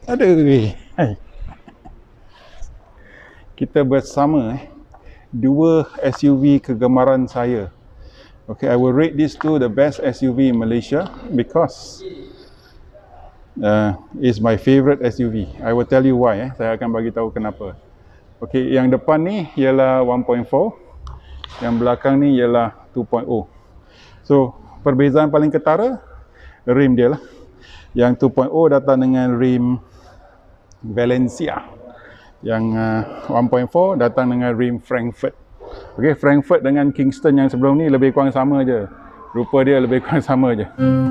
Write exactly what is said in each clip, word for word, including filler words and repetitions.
Aduh. Hai. Kita bersama eh, dua S U V kegemaran saya. Okay, I will rate these two the best S U V in Malaysia because uh, it's my favorite S U V. I will tell you why. Eh. Saya akan bagi tahu kenapa. Okay, yang depan ni ialah one point four, yang belakang ni ialah two point oh. So, perbezaan paling ketara, rim dia lah. Yang two point oh datang dengan rim Valencia. Yang uh, one point four datang dengan rim Frankfurt. Okey, Frankfurt dengan Kingston yang sebelum ni lebih kurang sama je. Rupa dia lebih kurang sama je.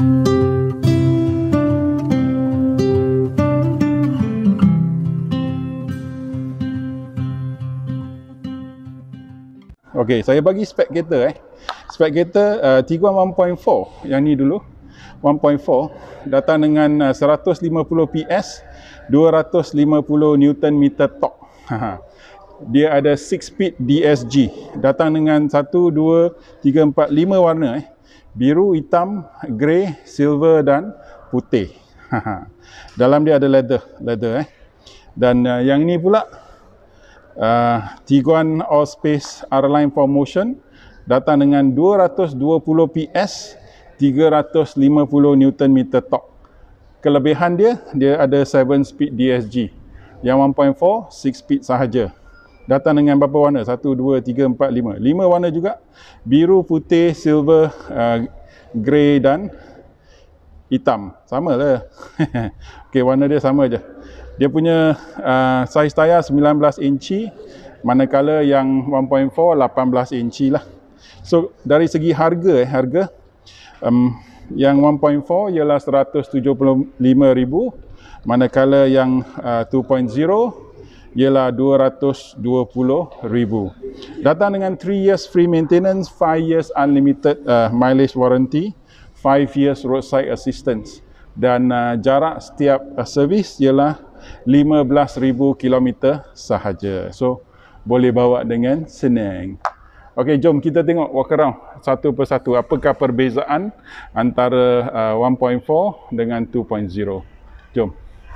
Okey, saya bagi spek kereta eh. Spek kereta uh, Tiguan one point four yang ni dulu. one point four datang dengan uh, one hundred fifty P S, two hundred fifty Newton meter torque. Dia ada six speed D S G, datang dengan satu, dua, tiga, empat, lima warna eh. Biru, hitam, grey, silver dan putih. Dalam dia ada leather, leather eh. Dan uh, yang ni pula uh, Tiguan Allspace R-Line four Motion, datang dengan two hundred twenty P S, three hundred fifty Newton meter torque. Kelebihan dia, dia ada seven speed D S G. Yang one point four, six speed sahaja. Datang dengan berapa warna? satu, dua, tiga, empat, lima. lima warna juga. Biru, putih, silver, uh, grey dan hitam. Sama lah. Okey, warna dia sama je. Dia punya uh, saiz tayar sembilan belas inci, manakala yang one point four lapan belas inci lah. So, dari segi harga eh, harga um, yang one point four ialah one hundred seventy-five ribu, manakala yang uh, two point oh ialah two hundred twenty ribu. Datang dengan three years free maintenance, five years unlimited uh, mileage warranty, five years roadside assistance, dan uh, jarak setiap uh, servis ialah lima belas ribu kilometer sahaja. So, boleh bawa dengan senang. Okey, jom kita tengok walk around satu persatu. Apakah perbezaan antara uh, one point four dengan two point oh. Jom.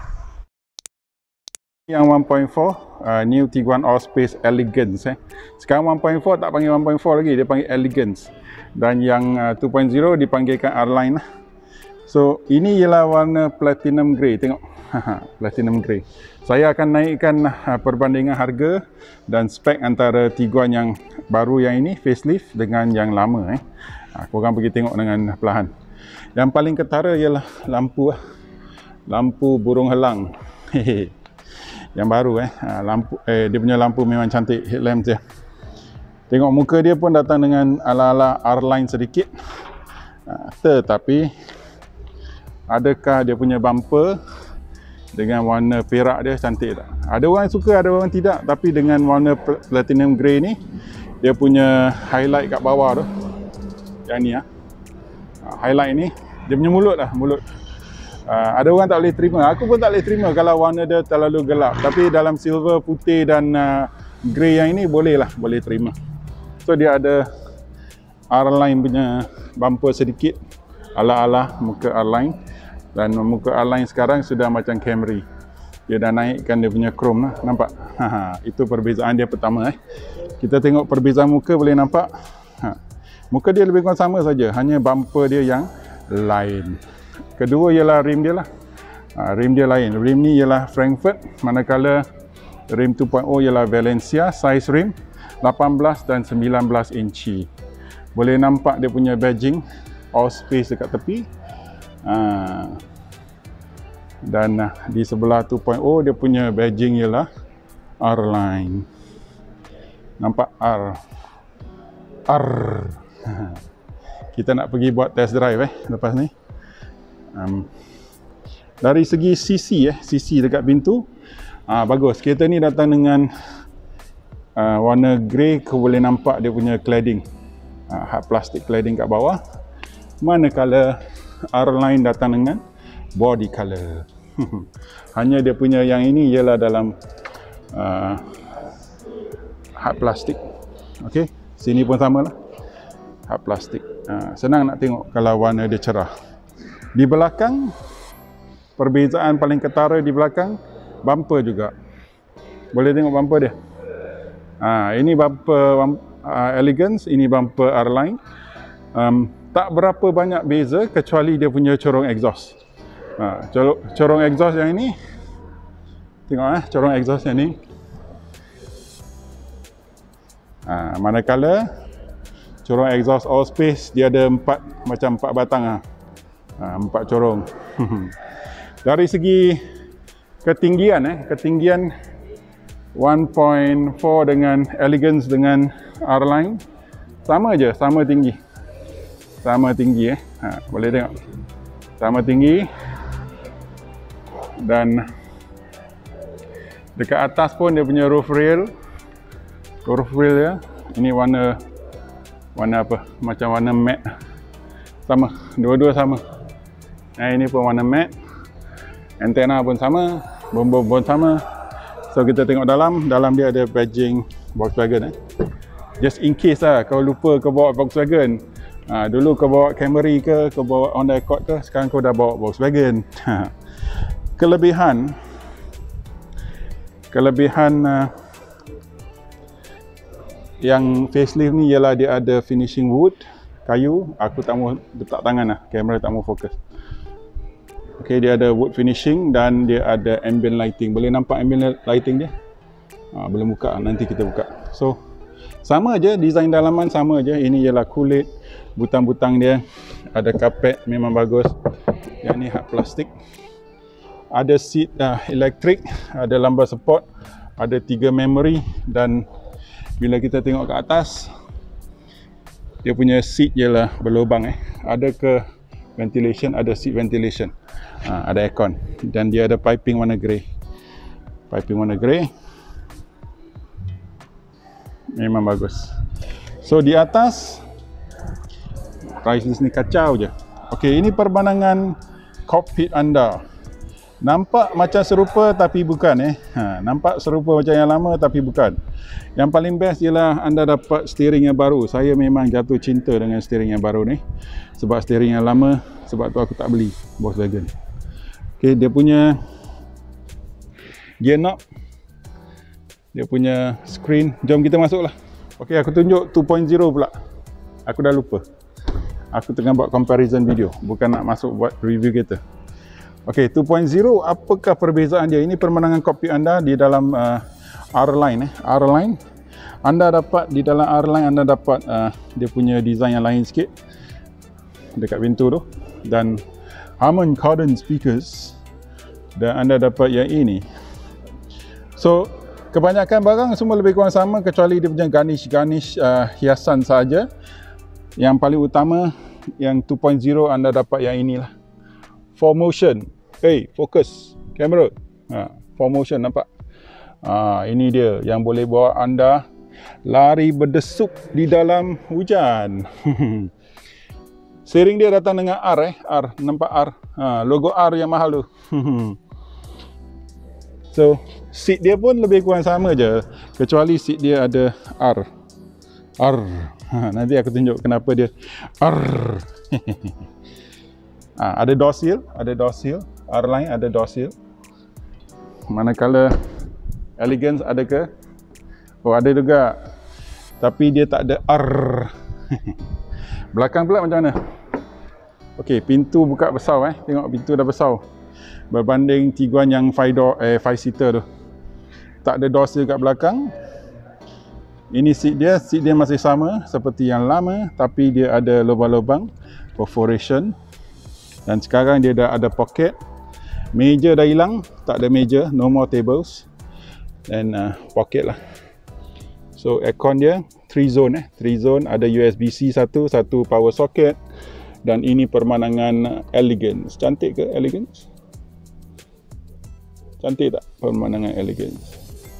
Yang one point four, uh, New Tiguan Allspace Elegance eh. Sekarang one point four tak panggil one point four lagi, dia panggil Elegance. Dan yang uh, two point oh dipanggilkan R-Line lah. So, ini ialah warna platinum grey. Tengok. Platinum grey. Saya akan naikkan uh, perbandingan harga dan spek antara Tiguan yang baru yang ini, facelift, dengan yang lama eh. Uh, korang pergi tengok dengan perlahan. Yang paling ketara ialah lampu. Uh, lampu burung helang. Hehehe. Yang baru eh, lampu eh dia punya lampu memang cantik, headlamp dia. Tengok muka dia pun datang dengan ala-ala R-Line sedikit. Tetapi adakah dia punya bumper dengan warna perak dia cantik tak? Ada orang suka, ada orang tidak, tapi dengan warna platinum grey ni dia punya highlight kat bawah tu. Yang ni ah. Highlight ni dia punya mulut lah, mulut. Uh, ada orang tak boleh terima, aku pun tak boleh terima kalau warna dia terlalu gelap. Tapi dalam silver, putih dan uh, grey yang ini boleh lah, boleh terima. So dia ada R-Line punya bumper sedikit, ala-ala muka R-Line. Dan muka R-Line sekarang sudah macam Camry. Dia dah naikkan dia punya chrome lah, nampak? Itu perbezaan dia pertama eh. Kita tengok perbezaan muka, boleh nampak? Ha. Muka dia lebih kurang sama saja, hanya bumper dia yang lain. Kedua ialah rim dia lah. Ha, rim dia lain. Rim ni ialah Frankfurt, manakala rim two point oh ialah Valencia. Size rim lapan belas dan sembilan belas inci. Boleh nampak dia punya badging Allspace dekat tepi. Ha. Dan uh, di sebelah two point oh dia punya badging ialah R-Line. Nampak R. R. Kita nak pergi buat test drive eh lepas ni. Um, dari segi C C eh, C C dekat pintu uh, bagus. Kereta ni datang dengan uh, warna grey, kau boleh nampak dia punya cladding, uh, hard plastic cladding kat bawah. Manakala R-Line datang dengan body color. Hanya dia punya yang ini ialah dalam uh, hard plastic. Okey, sini pun samalah, hard plastic. Uh, senang nak tengok kalau warna dia cerah. Di belakang perbezaan paling ketara di belakang, bumper juga. Boleh tengok bumper dia. Ha, ini bumper uh, Elegance, ini bumper R-Line. Um, tak berapa banyak beza kecuali dia punya corong exhaust. Ha, corong exhaust yang ini, tengok eh, corong exhaust yang ni. Ha, manakala corong exhaust Allspace dia ada empat, macam empat batang ah. Ha, empat corong. Dari segi ketinggian eh, ketinggian one point four dengan Elegance dengan R-Line sama je, sama tinggi. Sama tinggi eh. Ha, boleh tengok. Sama tinggi. Dan dekat atas pun dia punya roof rail. Roof rail dia ini warna warna apa? Macam warna matte. Sama, dua-dua sama. Nah, ini pun warna matte. Antena pun sama, bom-bom pun sama. So kita tengok dalam, dalam dia ada badging Volkswagen eh. Just in case lah kau lupa kau bawa Volkswagen. Ha, dulu kau bawa Camry ke, kau bawa Honda Accord ke, sekarang kau dah bawa Volkswagen. Kelebihan Kelebihan uh, yang facelift ni ialah dia ada finishing wood, kayu. Aku tak mau letak tangan lah, kamera tak mau fokus. Ok, dia ada wood finishing dan dia ada ambient lighting. Boleh nampak ambient lighting dia? Ha, belum buka, nanti kita buka. So, sama je, design dalaman sama je. Ini ialah kulit, butang-butang dia. Ada kapet, memang bagus. Yang ni hard plastik. Ada seat uh, elektrik, ada lumbar support, ada tiga memory, dan bila kita tengok ke atas, dia punya seat ialah berlubang eh. Ada ke ventilation, ada seat ventilation. Ha, ada aircon dan dia ada piping warna grey. Piping warna grey. Memang bagus. So di atas price list ni kacau je. Okey, ini perbandingan cockpit anda. Nampak macam serupa tapi bukan eh. Ha, nampak serupa macam yang lama tapi bukan. Yang paling best ialah anda dapat steering yang baru. Saya memang jatuh cinta dengan steering yang baru ni. Sebab steering yang lama, sebab tu aku tak beli Volkswagen. Okey, dia punya gear knob, dia punya screen. Jom kita masuklah. Okey, aku tunjuk two point oh pula. Aku dah lupa. Aku tengah buat comparison video, bukan nak masuk buat review kereta. Okey, two point oh, apakah perbezaan dia? Ini pemandangan kokpit anda di dalam uh, R-Line eh. R-Line. Anda dapat di dalam R-Line anda dapat uh, dia punya design yang lain sikit dekat pintu tu, dan Harman Kardon speakers, dan anda dapat yang ini. So, kebanyakan barang semua lebih kurang sama kecuali dia punya garnish-garnish uh, hiasan saja. Yang paling utama yang two point oh anda dapat yang inilah. four motion. Hey, fokus kamera. Ha, four motion nampak? Ha, ini dia yang boleh bawa anda lari berdesuk di dalam hujan. Steering dia datang dengan R eh, R, nampak R. Ha, logo R yang mahal tu. So, seat dia pun lebih kurang sama je, kecuali seat dia ada R. R. Ha, nanti aku tunjuk kenapa dia R. Ha, ada door seal, ada door seal. R-Line ada door seal. Manakala Elegance ada ke? Oh, ada juga. Tapi dia tak ada R. Belakang pula macam mana? Okey, pintu buka besar eh. Tengok pintu dah besar. Berbanding Tiguan yang five door eh five seater tu. Tak ada door seal kat belakang. Ini seat dia, seat dia masih sama seperti yang lama, tapi dia ada lubang-lubang perforation. Dan sekarang dia dah ada pocket. Meja dah hilang, tak ada meja, no more tables. Dan uh, pocket lah. So aircon dia three zone eh, three zone, ada U S B C satu, satu power socket. Dan ini pemandangan Elegance. Cantik ke Elegance? Cantik tak pemandangan Elegance?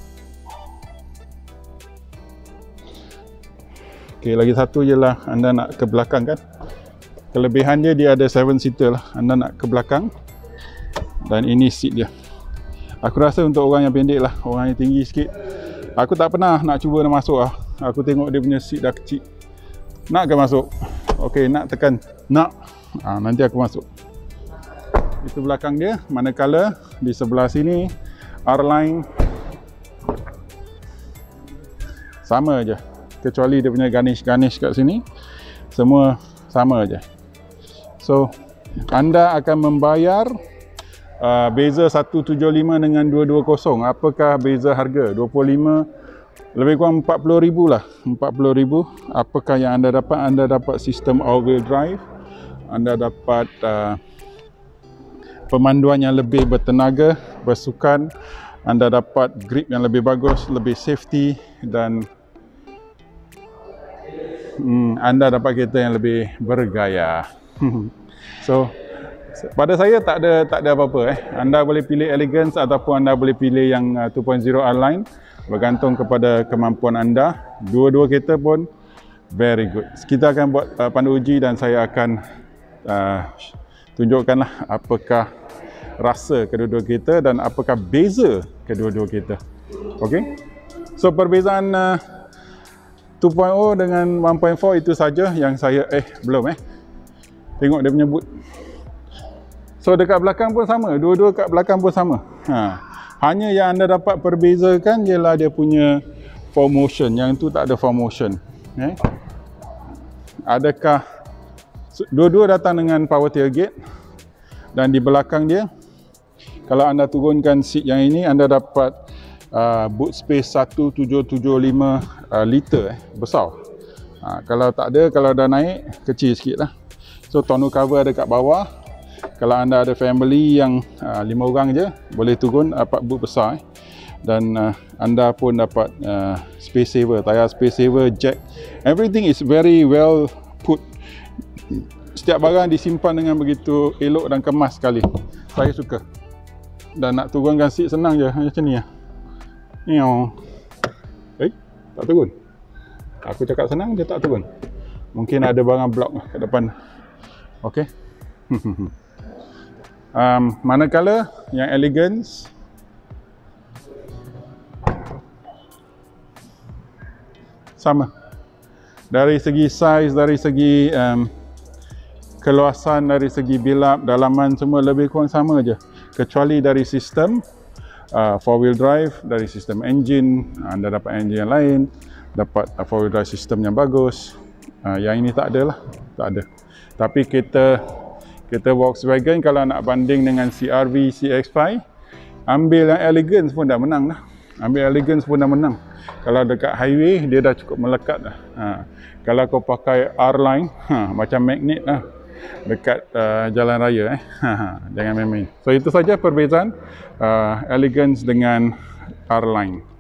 Okey, lagi satu je lah, anda nak ke belakang kan? Kelebihan dia, dia ada seven seater lah. Anda nak ke belakang. Dan ini seat dia. Aku rasa untuk orang yang pendek lah, orang yang tinggi sikit. Aku tak pernah nak cuba nak masuk lah. Aku tengok dia punya seat dah kecil. Nak ke masuk? Okey, nak tekan. Nak. Ha, nanti aku masuk. itu belakang dia, manakala di sebelah sini R-Line sama aja, kecuali dia punya garnish-garnish kat sini, semua sama aja. So anda akan membayar uh, beza seratus tujuh puluh lima dengan dua ratus dua puluh. Apakah beza harga? dua puluh lima lebih kurang empat puluh ribu lah, empat puluh ribu. Apakah yang anda dapat? Anda dapat sistem all-wheel drive, anda dapat uh, pemanduan yang lebih bertenaga, bersukan, anda dapat grip yang lebih bagus, lebih safety, dan hmm, anda dapat kereta yang lebih bergaya. So pada saya tak ada tak ada apa-apa eh. Anda boleh pilih Elegance ataupun anda boleh pilih yang uh, dua titik kosong R-Line, bergantung kepada kemampuan anda. Dua-dua kereta pun very good. Kita akan buat uh, pandu uji dan saya akan uh, tunjukkanlah apakah rasa kedua-dua kereta dan apakah beza kedua-dua kereta. Okey. So perbezaan uh, dua titik kosong dengan satu titik empat itu saja yang saya eh belum eh. Tengok dia punya boot. So dekat belakang pun sama, dua-dua kat belakang pun sama. Ha. Hanya yang anda dapat perbezakan ialah dia punya four motion, yang tu tak ada four motion. Eh? Adakah dua-dua datang dengan power tailgate, dan di belakang dia kalau anda turunkan seat yang ini, anda dapat uh, boot space seribu tujuh ratus tujuh puluh lima uh, liter eh, besar. Ha, kalau tak ada, kalau dah naik kecil sikit lah. So tonneau cover ada kat bawah. Kalau anda ada family yang uh, lima orang je, boleh turun dapat boot besar eh. Dan uh, anda pun dapat uh, space saver, tayar space saver, jack, everything is very well put. Setiap barang disimpan dengan begitu elok dan kemas sekali. Saya suka. Dan nak turunkan seat senang je, macam ni lah. Eh, tak turun. Aku cakap senang, dia tak turun. Mungkin ada barang blok kat depan. Okey. um, manakala yang Elegance sama. Dari segi size, dari segi um, keluasan, dari segi build up, dalaman, semua lebih kurang sama aja. Kecuali dari sistem uh, four wheel drive, dari sistem engine, anda dapat engine yang lain, dapat uh, four wheel drive sistem yang bagus. Uh, yang ini tak ada lah, tak ada. Tapi kereta kereta Volkswagen kalau nak banding dengan C R V, C X five, ambil yang Elegance pun dah menang dah. Ambil Elegance pun dah menang. Kalau dekat highway dia dah cukup melekat dah. Ha. Kalau kau pakai R-Line, ha, macam magnet lah dekat uh, jalan raya eh. Ha, jangan main-main. So itu saja perbezaan uh, Elegance dengan R-Line.